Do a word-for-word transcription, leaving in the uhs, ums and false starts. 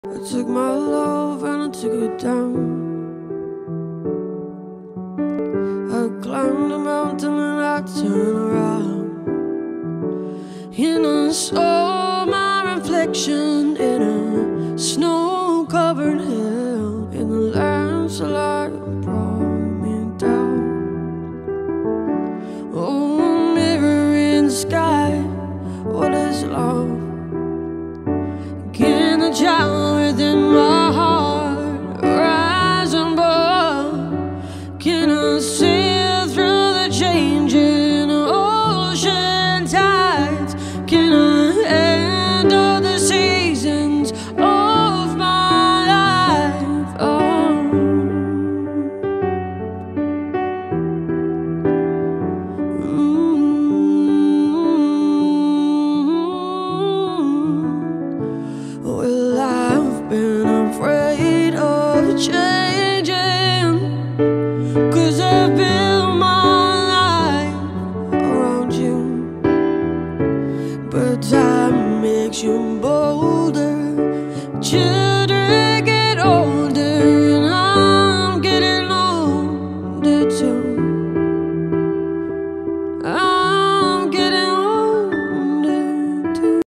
I took my love and I took it down. I climbed a mountain and I turned around, and I saw my reflection in a snow-covered hill, and the landslide brought me down. Oh, mirror in the sky, what is love? Can the child within my heart rise above? Can I sail through the changing ocean tides? Can I handle the seasons of my life? Oh. Mm-hmm. Well, I've been afraid of changing, 'cause I've built my life around you. But time makes you bolder. Just